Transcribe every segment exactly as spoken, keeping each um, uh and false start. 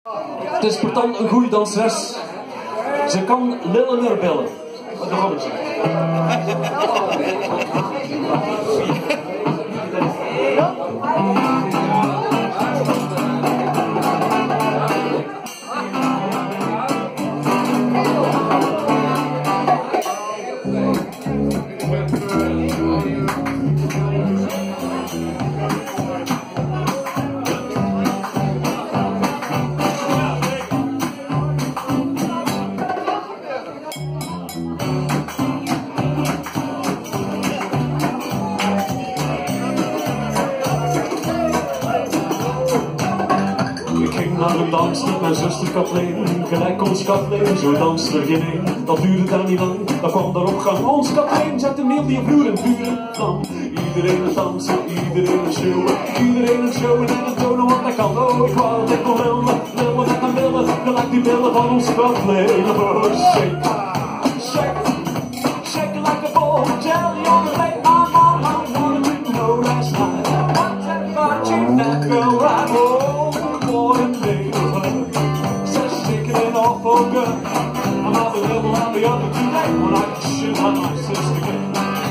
Het is pourtant een goede danseres. Ze kan lillen naar billen. Wat de robbers zeggen. Naar de dans met mijn zuster Kathleen, gelijk ons Kathleen, zo danst er geen een. Dat duurde daar niet lang, dan kwam er op gang. Ons Kathleen zette heel die vloer en vuur in vlam. Iedereen het dansen, iedereen het schreeuwen, iedereen het showen en het tonen wat hij kan. Oh, ik wou dat ik kon willen, willen met mijn billen, gelijk die billen van ons Kathleen. Oh, shake, shake, shake like a ball of jelly on the lake. My mom, I wanted to know last night, what that about you, that girl right home. Oh good, I'm not the devil, I'm the other today. When I can shit my nice sister again.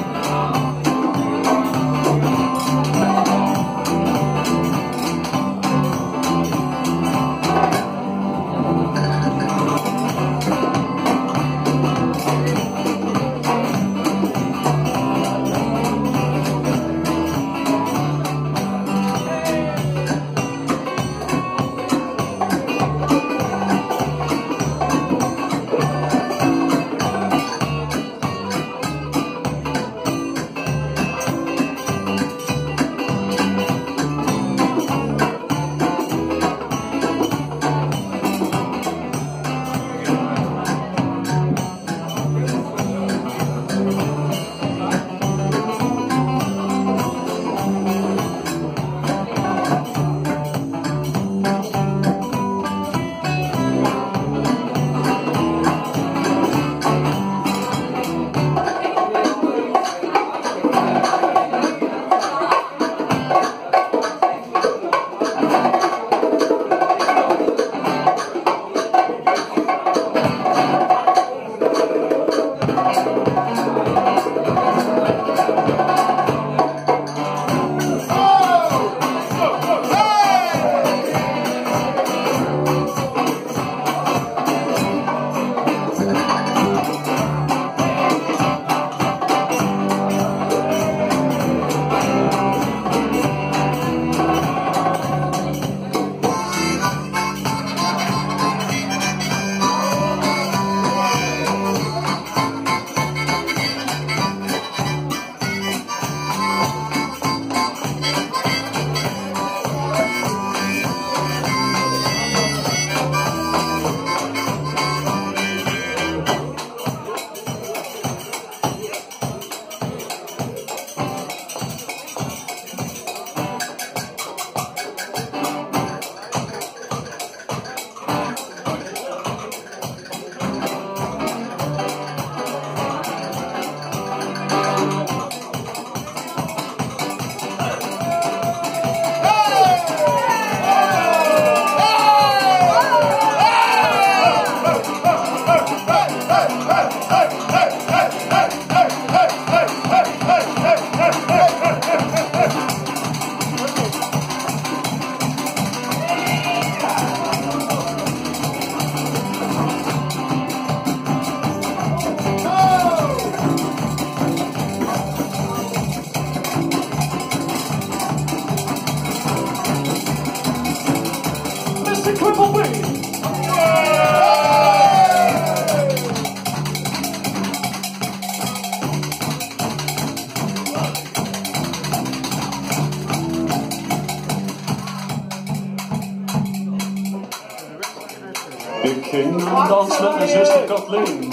Ik ging een dans met mijn zuster Kathleen,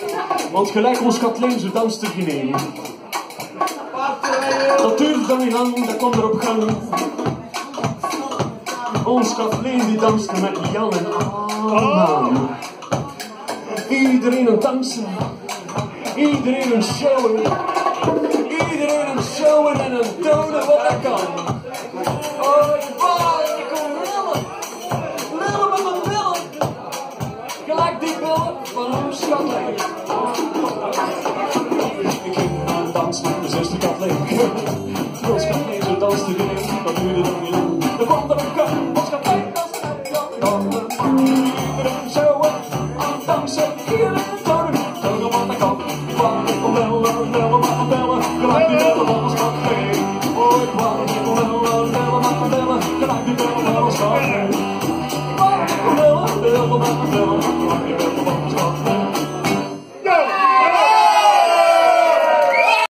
want gelijk ons Kathleen, zo danste geen een. Dat duurde dan niet lang, dat kwam er op gang. Ons Kathleen die danste met Jan en Anna. Iedereen aan dansen, iedereen aan showen, iedereen aan showen en aan tonen wat hij kan. Oh, ik wou, ik kon lullen, lullen met mijn in het dorp, tonen wat ik kan. Ik wou niet van bellen, bellen, maar van bellen. Je maakt die bellen van ons café. Oh, ik wou niet van bellen, bellen, maar van bellen. Je maakt die bellen van ons café. Ik wou niet van bellen, bellen, maar van bellen. Je maakt die bellen van ons café.